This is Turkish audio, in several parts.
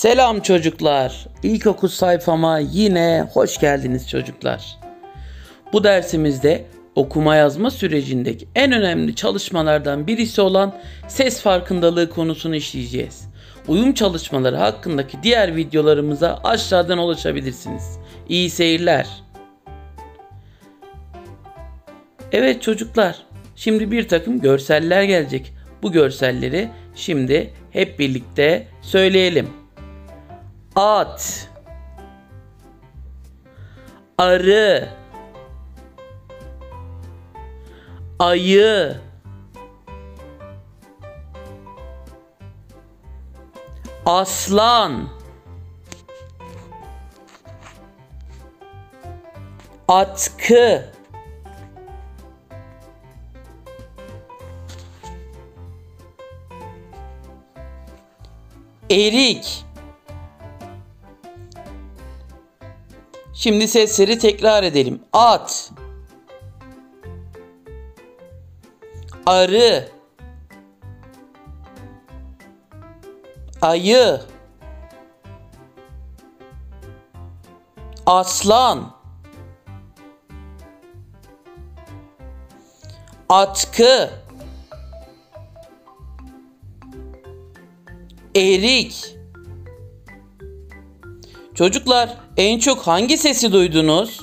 Selam çocuklar. İlkokul sayfama yine hoş geldiniz çocuklar. Bu dersimizde okuma yazma sürecindeki en önemli çalışmalardan birisi olan ses farkındalığı konusunu işleyeceğiz. Uyum çalışmaları hakkındaki diğer videolarımıza aşağıdan ulaşabilirsiniz. İyi seyirler. Evet çocuklar, şimdi bir takım görseller gelecek. Bu görselleri şimdi hep birlikte söyleyelim. At, arı, ayı, aslan, atkı, erik. Şimdi sesleri tekrar edelim. At, arı, ayı, aslan, atkı, erik. Çocuklar, en çok hangi sesi duydunuz?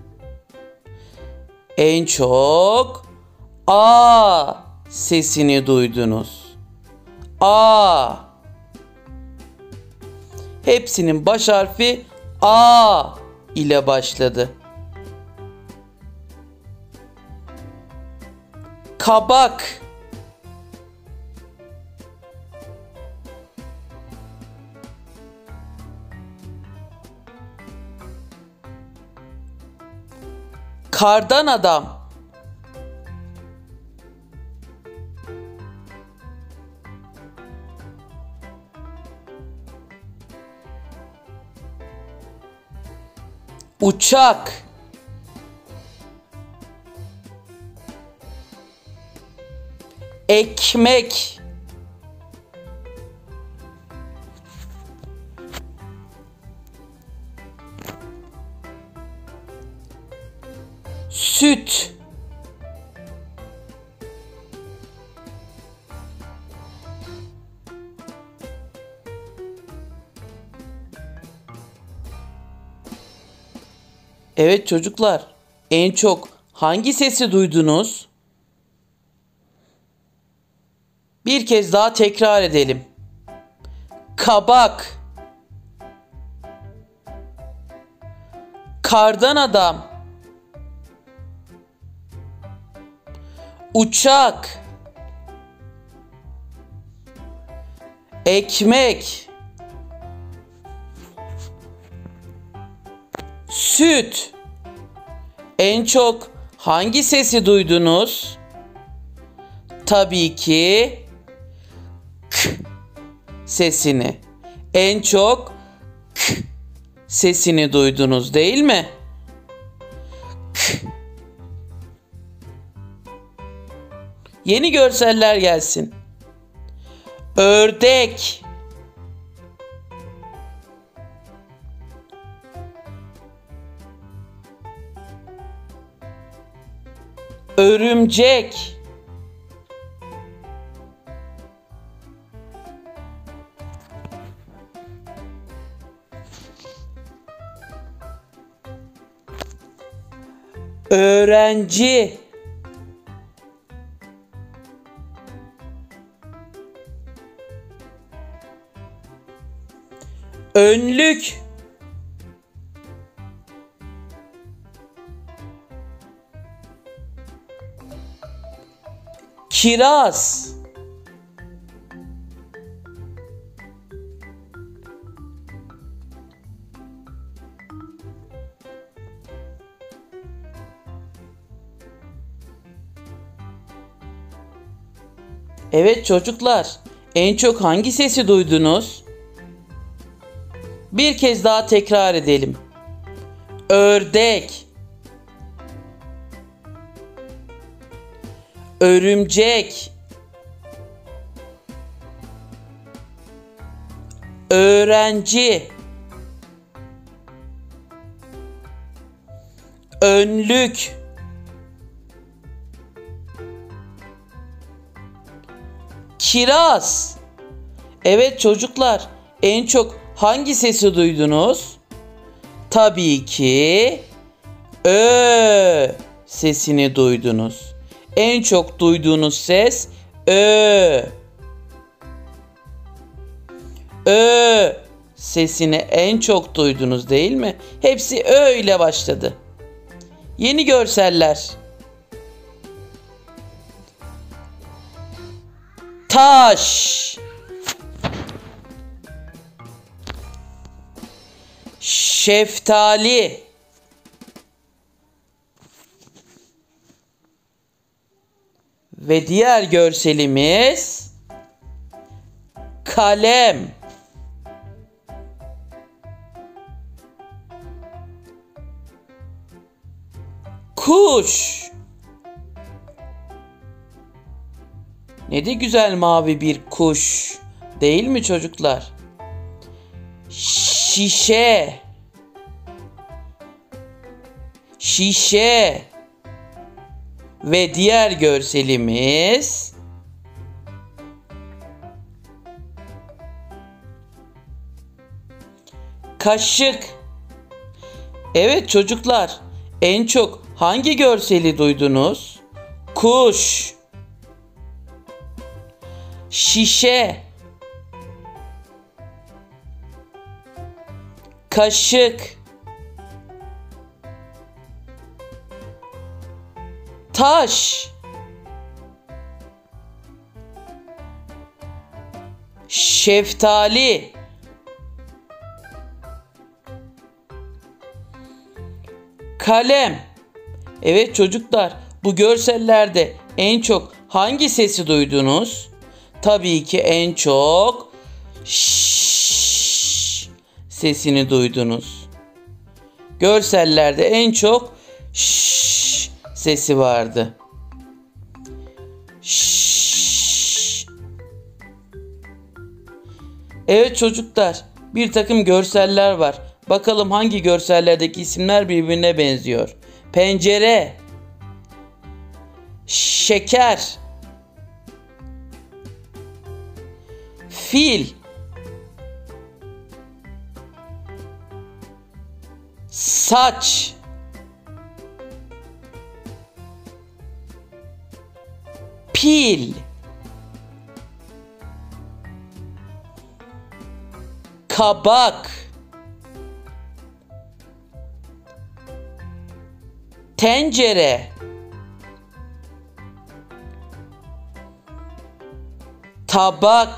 En çok A sesini duydunuz. A. Hepsinin baş harfi A ile başladı. Kabak, kardan adam, uçak, ekmek, süt, evet çocuklar, en çok hangi sesi duydunuz? Bir kez daha tekrar edelim. Kabak, kardan adam, uçak, ekmek, süt. En çok hangi sesi duydunuz? Tabii ki K sesini. En çok K sesini duydunuz, değil mi? K. Yeni görseller gelsin. Ördek, örümcek, öğrenci, önlük, kiraz, evet çocuklar, en çok hangi sesi duydunuz? Bir kez daha tekrar edelim. Ördek, örümcek, öğrenci, önlük, kiraz. Evet çocuklar, en çok hangi sesi duydunuz? Tabii ki Ö sesini duydunuz. En çok duyduğunuz ses Ö. Ö sesini en çok duydunuz değil mi? Hepsi Ö ile başladı. Yeni görseller. Taş, şeftali, ve diğer görselimiz kalem. Kuş. Ne de güzel mavi bir kuş, değil mi çocuklar? Şişe. Şişe. Ve diğer görselimiz kaşık. Evet çocuklar, en çok hangi görseli duydunuz? Kuş, şişe, kaşık, taş, şeftali, kalem. Evet çocuklar, bu görsellerde en çok hangi sesi duydunuz? Tabii ki en çok şşş sesini duydunuz. Görsellerde en çok şşş sesi vardı. Şşş. Evet çocuklar, bir takım görseller var. Bakalım hangi görsellerdeki isimler birbirine benziyor. Pencere, şeker, fil, saç, pil, kabak, tencere, tabak,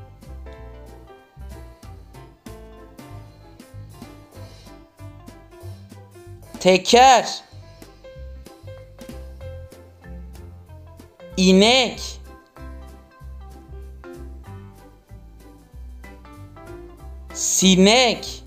teker, inek, sinek,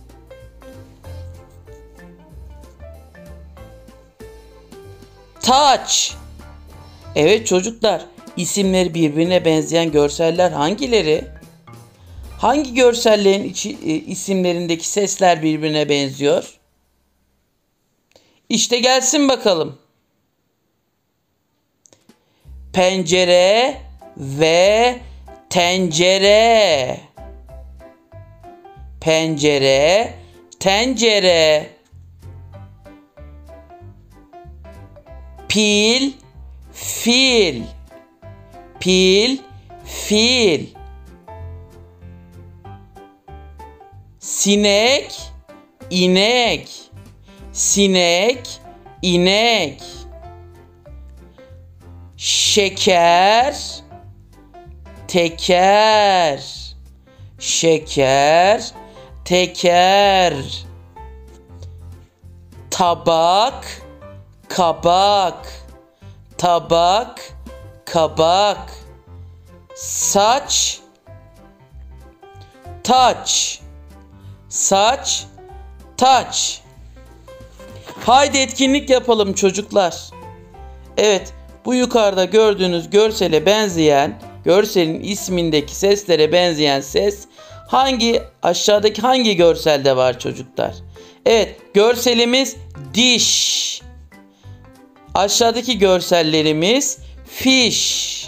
taç. Evet çocuklar, isimleri birbirine benzeyen görseller hangileri? Hangi görsellerin isimlerindeki sesler birbirine benziyor? İşte gelsin bakalım. Pencere ve tencere. Pencere, tencere. Pil, fil. Pil, fil. Sinek, inek. Sinek, inek. Şeker, teker. Şeker, teker. Tabak, kabak. Tabak, kabak. Saç, taç. Saç, taç. Haydi etkinlik yapalım çocuklar. Evet, bu yukarıda gördüğünüz görsele benzeyen, görselin ismindeki seslere benzeyen ses Aşağıdaki hangi görselde var çocuklar? Evet, görselimiz diş. Aşağıdaki görsellerimiz fiş.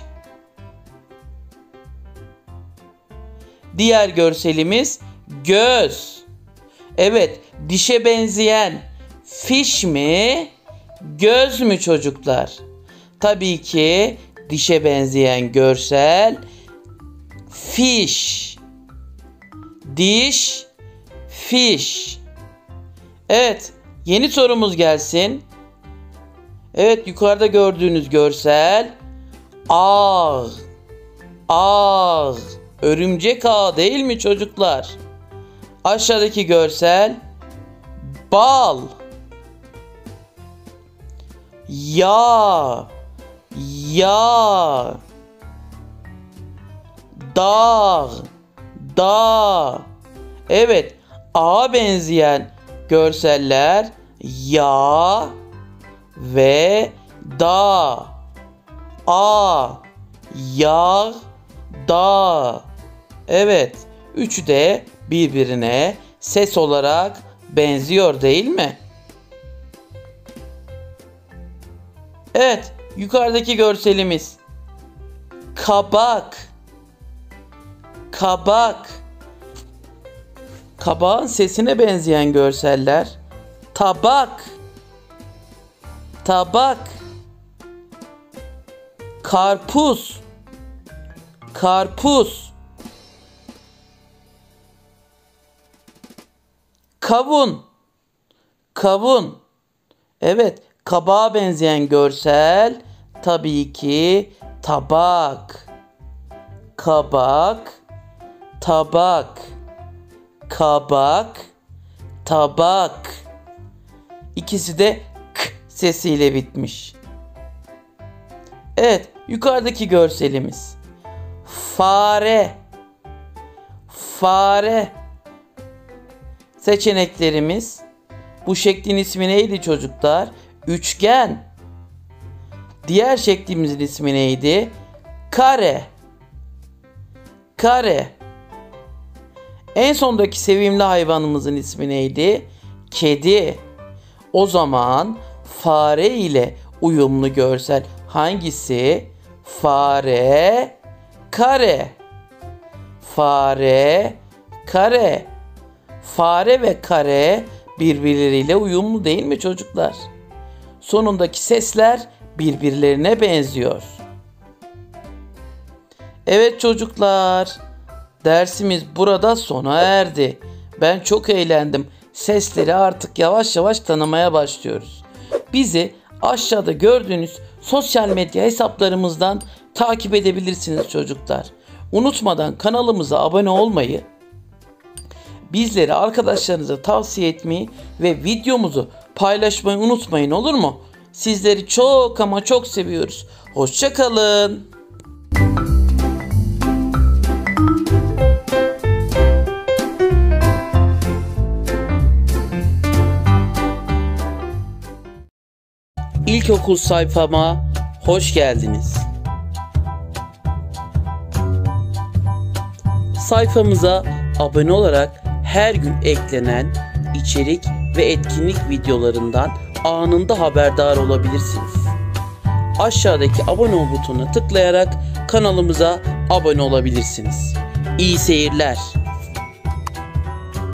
Diğer görselimiz göz. Evet, dişe benzeyen fiş mi, göz mü çocuklar? Tabii ki dişe benzeyen görsel fiş. Diş, fiş. Evet, yeni sorumuz gelsin. Evet, yukarıda gördüğünüz görsel ağ. Ağ. Örümcek ağı değil mi çocuklar? Aşağıdaki görsel bal. Yağ. Yağ. Dağ. Dağ. Evet, ağa benzeyen görseller yağ ve dağ. A, yağ, dağ. Evet, üçü de birbirine ses olarak benziyor değil mi? Evet, yukarıdaki görselimiz kabak. Kabak. Kabağın sesine benzeyen görseller tabak. Tabak. Karpuz. Karpuz. Kavun. Kavun. Evet, kabağa benzeyen görsel tabii ki tabak. Kabak, tabak. Kabak, tabak. İkisi de k sesiyle bitmiş. Evet, yukarıdaki görselimiz fare. Fare. Seçeneklerimiz, bu şeklin ismi neydi çocuklar? Üçgen. Diğer şeklimizin ismi neydi? Kare. Kare. En sondaki sevimli hayvanımızın ismi neydi? Kedi. O zaman fare ile uyumlu görsel hangisi? Fare, kare. Fare, kare. Fare ve kare birbirleriyle uyumlu değil mi çocuklar? Sonundaki sesler birbirlerine benziyor. Evet çocuklar, dersimiz burada sona erdi. Ben çok eğlendim. Sesleri artık yavaş yavaş tanımaya başlıyoruz. Bizi aşağıda gördüğünüz sosyal medya hesaplarımızdan takip edebilirsiniz çocuklar. Unutmadan kanalımıza abone olmayı, bizleri arkadaşlarınıza tavsiye etmeyi ve videomuzu paylaşmayı unutmayın, olur mu? Sizleri çok ama çok seviyoruz. Hoşça kalın. İlkokul sayfama hoş geldiniz. Sayfamıza abone olarak her gün eklenen içerik ve etkinlik videolarından anında haberdar olabilirsiniz. Aşağıdaki abone ol butonuna tıklayarak kanalımıza abone olabilirsiniz. İyi seyirler.